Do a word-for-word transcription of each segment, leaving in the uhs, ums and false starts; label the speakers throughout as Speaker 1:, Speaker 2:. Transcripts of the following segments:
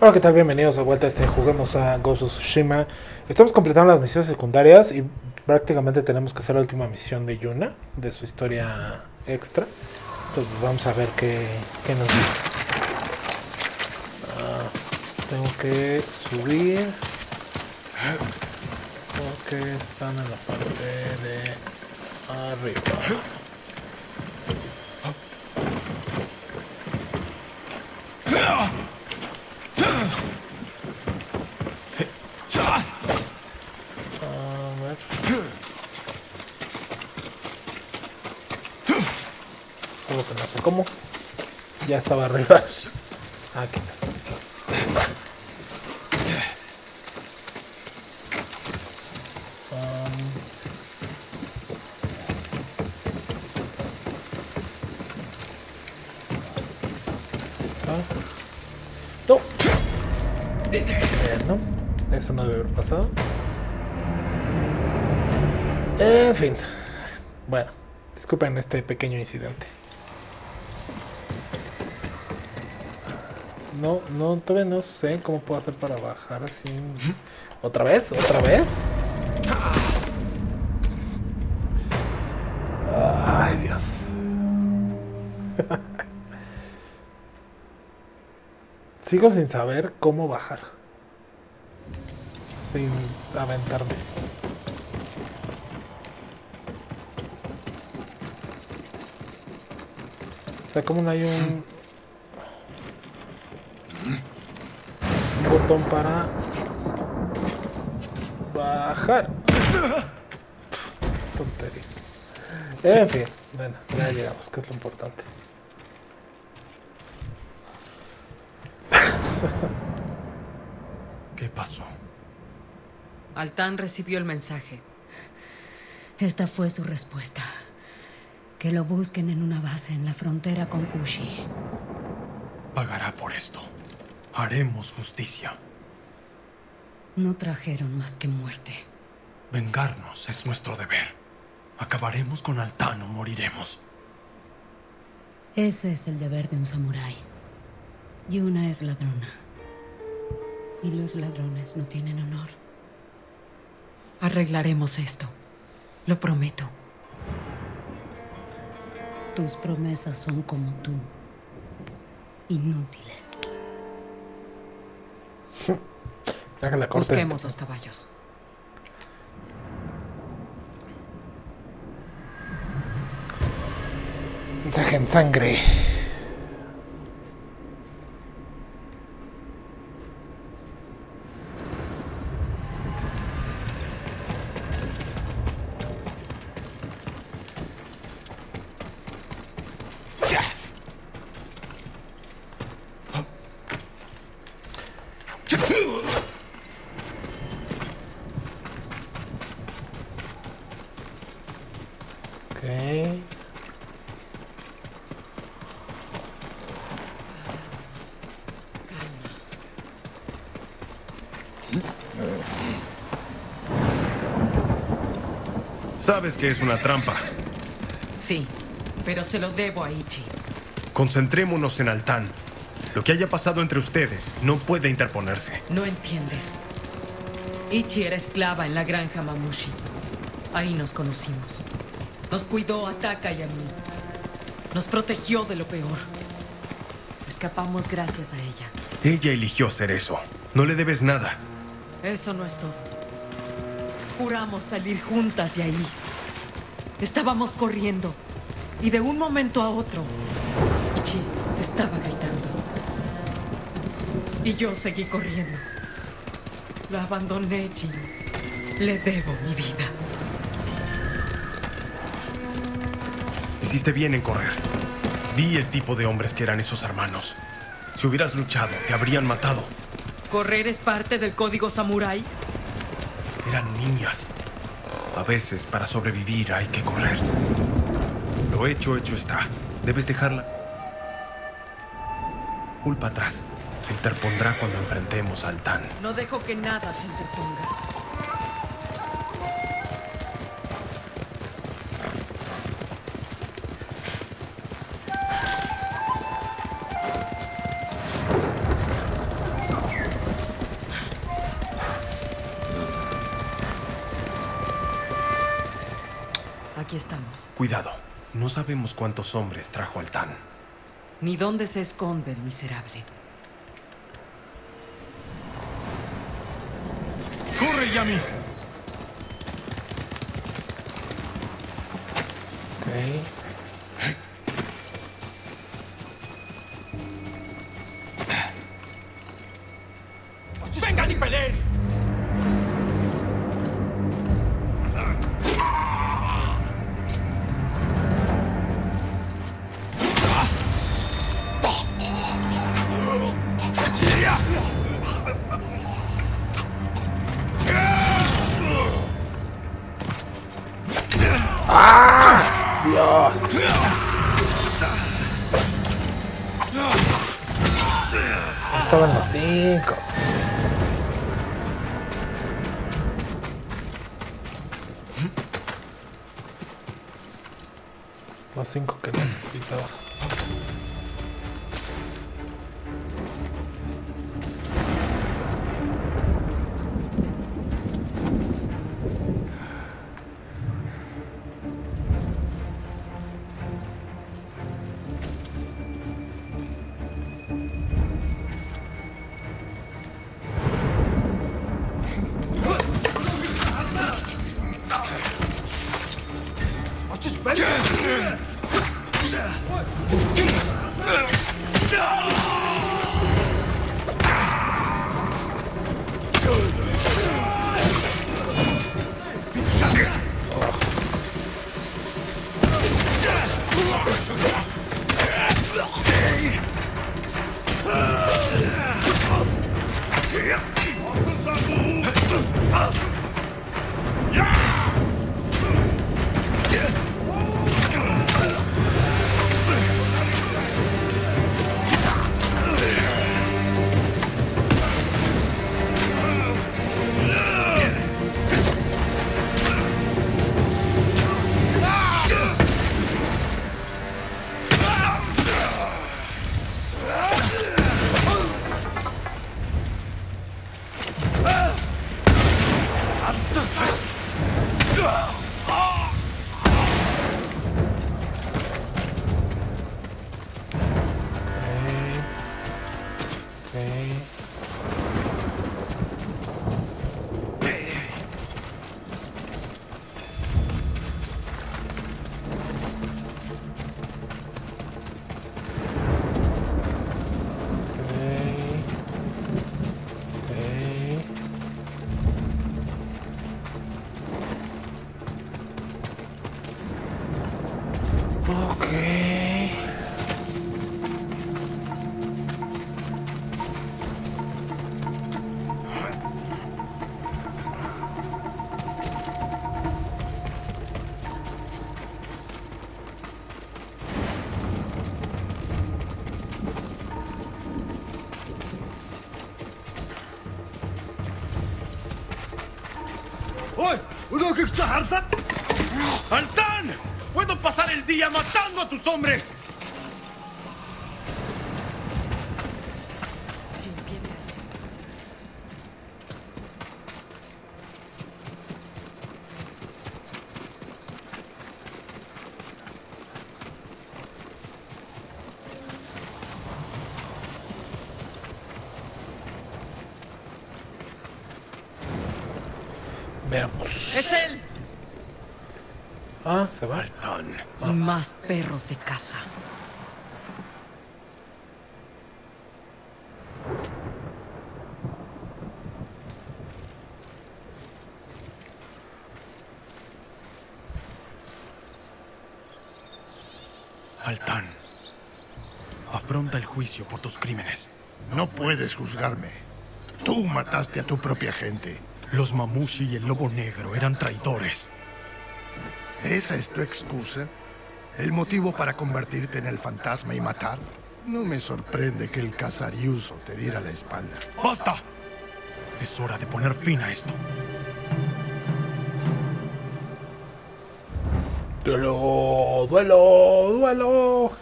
Speaker 1: Hola, ¿qué tal? Bienvenidos de vuelta a este Juguemos a Ghost of Tsushima. Estamos completando las misiones secundarias y prácticamente tenemos que hacer la última misión de Yuna, de su historia extra. Entonces pues, vamos a ver qué, qué nos dice. Ah, tengo que subir porque están en la parte de arriba. Solo que no sé cómo. Ya estaba arriba. Aquí está. Um, ah. No. Eh, no. Eso no debe haber pasado. En fin. Bueno, disculpen este pequeño incidente. No, no, todavía no sé cómo puedo hacer para bajar así. ¿Otra vez? ¿Otra vez? Ay, Dios. Sigo sin saber cómo bajar. Sin aventarme. O sea, como no hay un... un botón para bajar. Pff, tontería. En fin, bueno, ya llegamos, que es lo importante.
Speaker 2: ¿Qué pasó?
Speaker 3: Altan recibió el mensaje.
Speaker 4: Esta fue su respuesta. Que lo busquen en una base en la frontera con Kushi.
Speaker 2: Pagará por esto. Haremos justicia.
Speaker 4: No trajeron más que muerte.
Speaker 2: Vengarnos es nuestro deber. Acabaremos con Altan o moriremos.
Speaker 4: Ese es el deber de un samurái. Yuna es ladrona. Y los ladrones no tienen honor.
Speaker 3: Arreglaremos esto. Lo prometo.
Speaker 4: Tus promesas son como tú. Inútiles.
Speaker 1: Déjala corte.
Speaker 3: Busquemos los caballos.
Speaker 1: Mensaje en sangre. Okay.
Speaker 2: Sabes que es una trampa.
Speaker 3: Sí, pero se lo debo a Ichi.
Speaker 2: Concentrémonos en Altan. Lo que haya pasado entre ustedes no puede interponerse.
Speaker 3: No entiendes. Ichi era esclava en la granja Mamushi. Ahí nos conocimos. Nos cuidó a Taka y a mí. Nos protegió de lo peor. Escapamos gracias a ella.
Speaker 2: Ella eligió hacer eso. No le debes nada.
Speaker 3: Eso no es todo. Juramos salir juntas de ahí. Estábamos corriendo. Y de un momento a otro, Ichi estaba gritando. Y yo seguí corriendo. La abandoné, Jin. Le debo mi vida.
Speaker 2: Hiciste bien en correr. Vi el tipo de hombres que eran esos hermanos. Si hubieras luchado, te habrían matado.
Speaker 3: ¿Correr es parte del código samurái?
Speaker 2: Eran niñas. A veces, para sobrevivir, hay que correr. Lo hecho, hecho está. Debes dejarla. Culpa atrás. Se interpondrá cuando enfrentemos a Altan.
Speaker 3: No dejo que nada se interponga. aquí estamos.
Speaker 2: Cuidado. No sabemos cuántos hombres trajo Altan.
Speaker 3: Ni dónde se esconde el miserable.
Speaker 2: ¡Corre, Yami!
Speaker 1: Ok.
Speaker 2: ¡Vengan y peleen!
Speaker 1: ¡Ah! Dios. Estaban los cinco. Los cinco que necesitaba.
Speaker 2: ¡Altan! ¡Puedo pasar el día matando a tus hombres!
Speaker 1: Veamos.
Speaker 3: ¡Es él!
Speaker 1: Ah, se va.
Speaker 2: Altan.
Speaker 3: Y más perros de caza.
Speaker 2: Altan. Afronta el juicio por tus crímenes.
Speaker 5: No puedes juzgarme. Tú mataste a tu propia gente.
Speaker 2: Los Mamushi y el Lobo Negro eran traidores.
Speaker 5: ¿Esa es tu excusa? ¿El motivo para convertirte en el fantasma y matar? No me sorprende que el Cazariuso te diera la espalda.
Speaker 2: ¡Basta! Es hora de poner fin a esto.
Speaker 1: Duelo, duelo, duelo.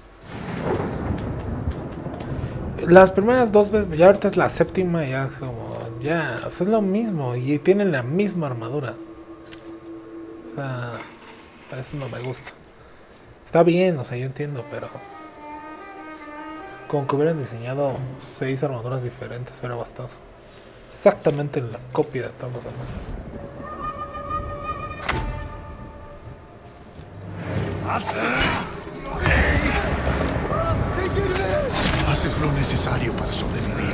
Speaker 1: Las primeras dos veces, ya ahorita es la séptima, ya es como, ya, o sea, es lo mismo y tienen la misma armadura. O sea, Eso no me gusta. Está bien, o sea, yo entiendo, pero como que hubieran diseñado seis armaduras diferentes hubiera bastado. Exactamente la copia de todos los demás.
Speaker 5: Haces lo necesario para sobrevivir.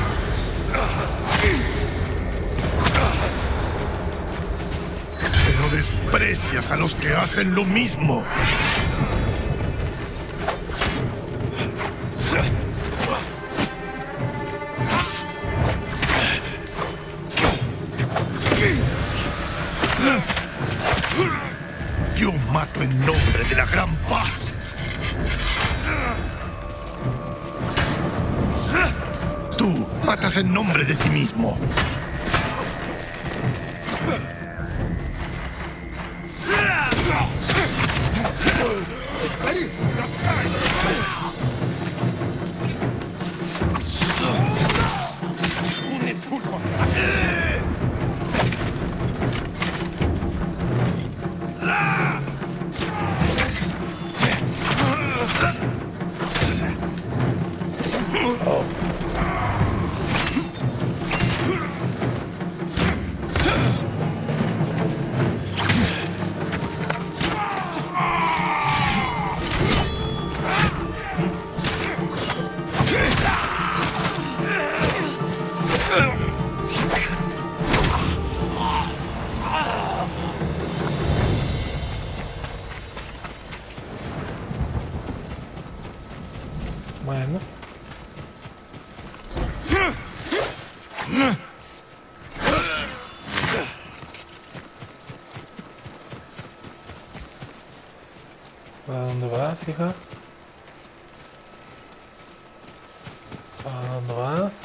Speaker 5: Pero desprecias a los que hacen lo mismo. Yo mato en nombre de la gran paz. Tú matas en nombre de ti mismo.
Speaker 1: Bueno. ¿Para dónde vas, hija? ¿Para dónde vas?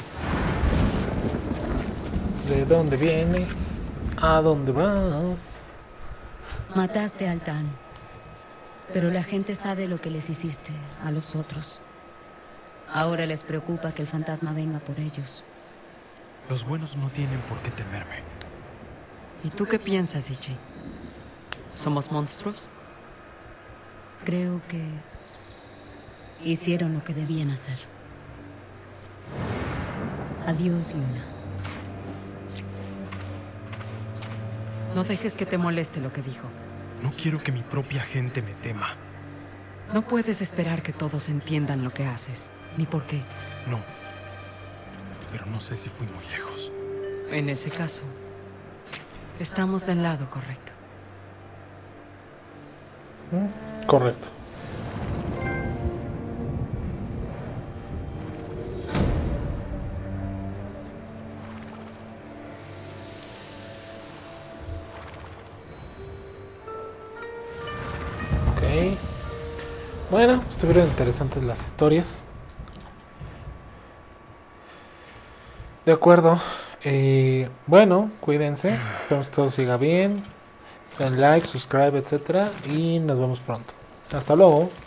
Speaker 1: ¿De dónde vienes? ¿A dónde vas?
Speaker 4: Mataste al Tan. Pero la gente sabe lo que les hiciste a los otros. Ahora les preocupa que el fantasma venga por ellos.
Speaker 2: Los buenos no tienen por qué temerme.
Speaker 3: ¿Y tú qué piensas, Ichi? ¿Somos monstruos?
Speaker 4: Creo que hicieron lo que debían hacer. Adiós, Luna.
Speaker 3: No dejes que te moleste lo que dijo.
Speaker 2: No quiero que mi propia gente me tema.
Speaker 3: No puedes esperar que todos entiendan lo que haces, ni por qué.
Speaker 2: No. Pero no sé si fui muy lejos.
Speaker 3: En ese caso, estamos del lado correcto.
Speaker 1: ¿Mm? Correcto. Ok. Bueno, estuvieron interesantes las historias. De acuerdo. Eh, bueno, cuídense. Espero que todo siga bien. Den like, subscribe, etcétera. Y nos vemos pronto. Hasta luego.